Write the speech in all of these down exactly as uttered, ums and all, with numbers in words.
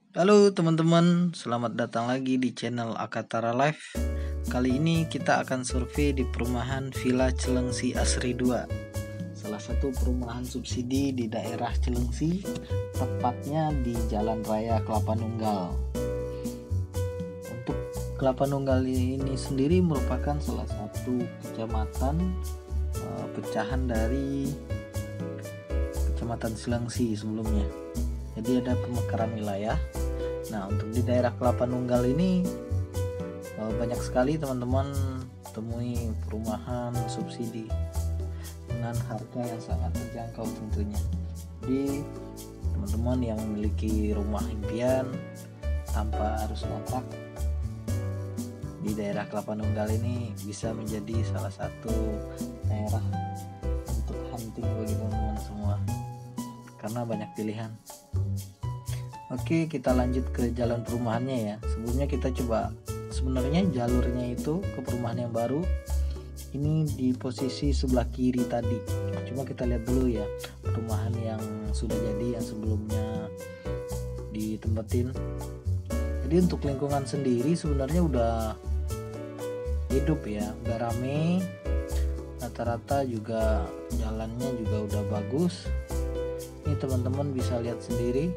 Halo teman-teman, selamat datang lagi di channel Akatara Life. Kali ini kita akan survei di perumahan Villa Celengsi Asri dua, salah satu perumahan subsidi di daerah Celengsi, tepatnya di Jalan Raya Kelapa Nunggal. Untuk Kelapa Nunggal ini sendiri merupakan salah satu kecamatan eh, pecahan dari Kecamatan Celengsi sebelumnya. Jadi ada pemekaran wilayah. Nah, untuk di daerah Kelapa Nunggal ini banyak sekali teman-teman temui perumahan subsidi dengan harga yang sangat terjangkau tentunya. Jadi teman-teman yang memiliki rumah impian tanpa harus ngontrak di daerah Kelapa Nunggal ini bisa menjadi salah satu daerah untuk hunting bagi teman-teman semua karena banyak pilihan. Oke, kita lanjut ke jalan perumahannya ya. Sebelumnya kita coba, sebenarnya jalurnya itu ke perumahan yang baru ini di posisi sebelah kiri tadi. Cuma kita lihat dulu ya perumahan yang sudah jadi, yang sebelumnya ditempatin. Jadi untuk lingkungan sendiri sebenarnya udah hidup ya, udah rame. Rata-rata juga jalannya juga udah bagus. Ini teman-teman bisa lihat sendiri.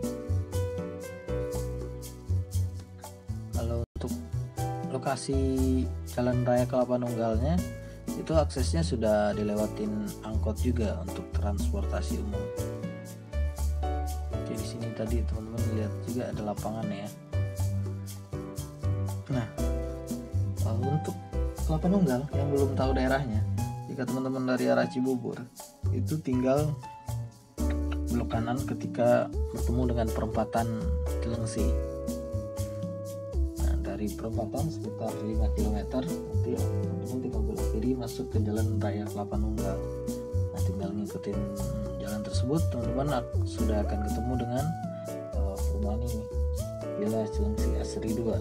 Lokasi Jalan Raya Kelapa Nunggalnya itu aksesnya sudah dilewatin angkot juga untuk transportasi umum. Oke, di sini tadi teman-teman lihat juga ada lapangan ya. Nah, untuk Kelapa Nunggal yang belum tahu daerahnya, jika teman-teman dari arah Cibubur itu tinggal belok kanan ketika bertemu dengan perempatan Celengsi. Dari perempatan sekitar lima kilometer nanti teman-teman tinggal belok kiri masuk ke Jalan Raya Kelapa Nunggal. Nah, tinggal ngikutin jalan tersebut teman-teman sudah akan ketemu dengan uh, perumahan ini, Villa Celengsi Asri dua.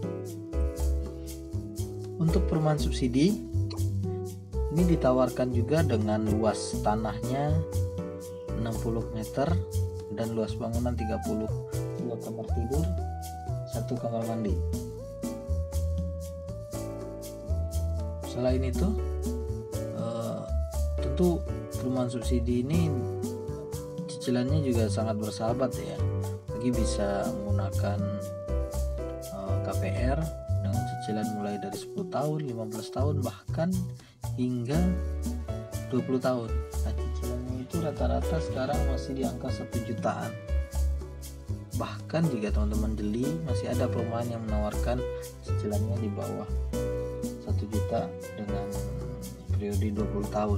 Untuk perumahan subsidi ini ditawarkan juga dengan luas tanahnya enam puluh meter dan luas bangunan tiga puluh, dua kamar tidur, satu kamar mandi. Selain itu uh, tentu perumahan subsidi ini cicilannya juga sangat bersahabat ya, bagi bisa menggunakan uh, K P R dengan cicilan mulai dari sepuluh tahun, lima belas tahun, bahkan hingga dua puluh tahun. Nah, cicilannya itu rata-rata sekarang masih di angka satu jutaan. Bahkan jika teman-teman jeli, masih ada perumahan yang menawarkan cicilannya di bawah satu juta dengan periode dua puluh tahun.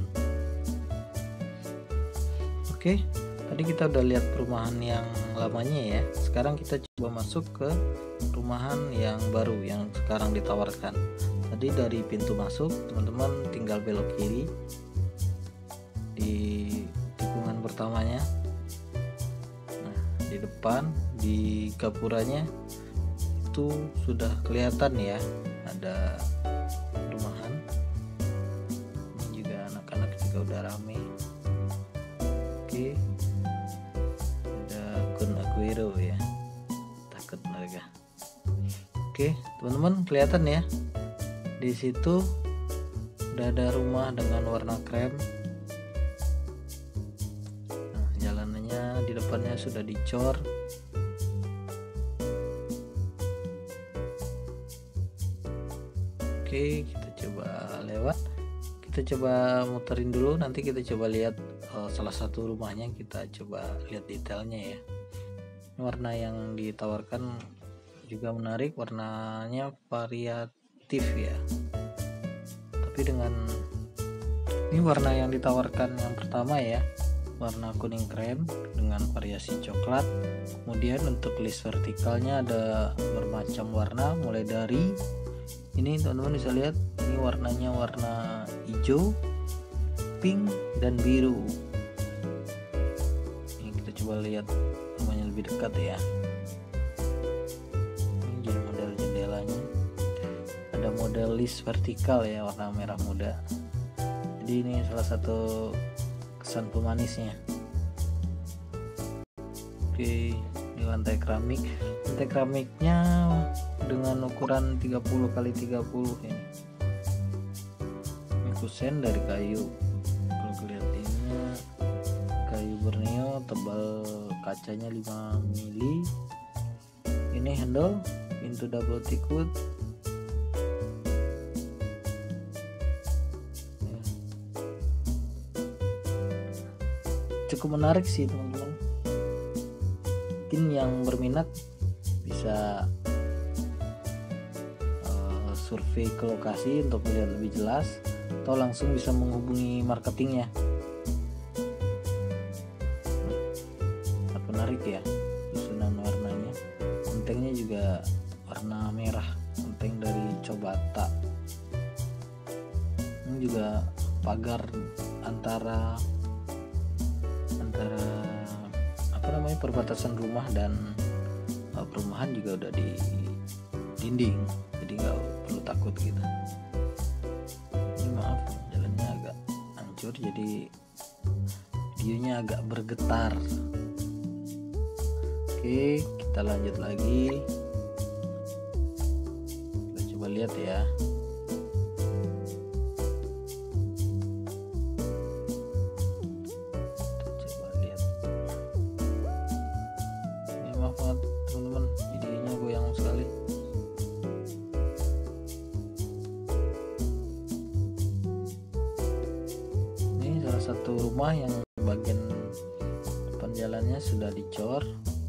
Oke, tadi kita udah lihat perumahan yang lamanya ya. Sekarang kita coba masuk ke perumahan yang baru yang sekarang ditawarkan. Tadi dari pintu masuk teman-teman tinggal belok kiri di tikungan pertamanya. Nah, di depan di gapuranya itu sudah kelihatan ya ada perumahan. Ini juga anak-anak juga udah rame. Oke, ada Kun Aguero ya, takut mereka. Oke teman-teman, kelihatan ya di situ udah ada rumah dengan warna krem. Nah, jalanannya di depannya sudah dicor. Oke, kita coba lewat, kita coba muterin dulu, nanti kita coba lihat uh, salah satu rumahnya, kita coba lihat detailnya ya. Warna yang ditawarkan juga menarik, warnanya variatif ya, tapi dengan ini warna yang ditawarkan yang pertama ya, warna kuning krem dengan variasi coklat. Kemudian untuk list vertikalnya ada bermacam warna, mulai dari ini teman-teman bisa lihat, ini warnanya warna hijau, pink, dan biru. Ini kita coba lihat rumahnya lebih dekat ya. Ini jadi model jendelanya, ada model list vertikal ya, warna merah muda. Jadi ini salah satu kesan pemanisnya. Oke, Ini lantai keramik. Lantai keramiknya dengan ukuran tiga puluh kali tiga puluh ini. Ini kusen dari kayu. Kalau kelihatannya kayu Borneo, tebal kacanya lima mili. Ini handle pintu double teakwood. Cukup menarik sih teman-teman. Mungkin yang berminat bisa uh, survei ke lokasi untuk melihat lebih jelas, atau langsung bisa menghubungi marketingnya. Sangat menarik ya susunan warnanya. Gentengnya juga warna merah, genteng dari Cobata. Ini juga pagar antara antara apa namanya perbatasan rumah dan uh, perumahan juga udah di dinding, jadi nggak perlu takut gitu. Ini maaf jalannya agak hancur, jadi videonya agak bergetar. Oke, kita lanjut lagi. Kita coba lihat ya. Teman-teman, videonya goyang sekali. Ini salah satu rumah yang bagian depan jalannya sudah dicor.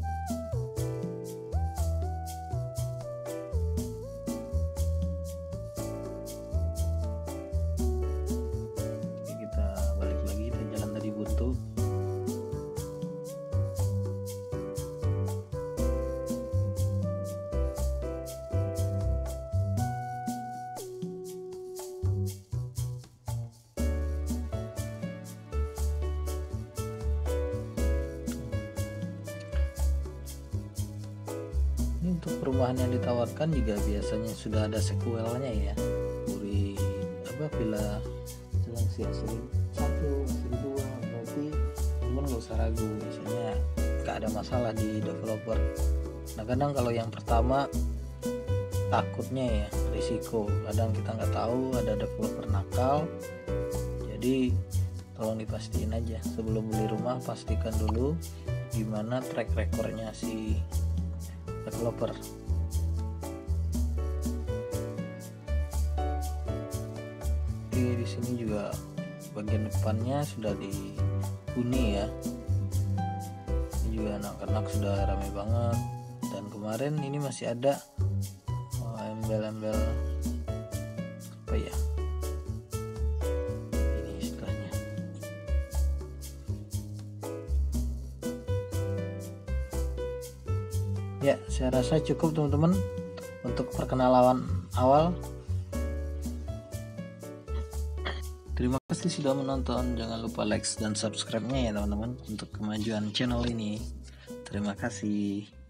Oke, kita balik lagi ke jalan tadi buntu. Untuk perumahan yang ditawarkan juga biasanya sudah ada sequelnya ya. Puri apa Villa Cilengsi Asri satu, Asri dua, berarti teman nggak usah ragu, biasanya nggak ada masalah di developer. Nah kadang kalau yang pertama takutnya ya risiko, kadang kita nggak tahu ada developer nakal, jadi tolong dipastiin aja sebelum beli rumah, pastikan dulu gimana track recordnya si developer. Oke, di sini juga bagian depannya sudah dihuni ya. Ini juga anak-anak sudah ramai banget. Dan kemarin ini masih ada oh, embel-embel apa ya? Ini istilahnya. Ya, saya rasa cukup teman-teman untuk perkenalan awal. Terima kasih sudah menonton. Jangan lupa like dan subscribe-nya ya teman-teman untuk kemajuan channel ini. Terima kasih.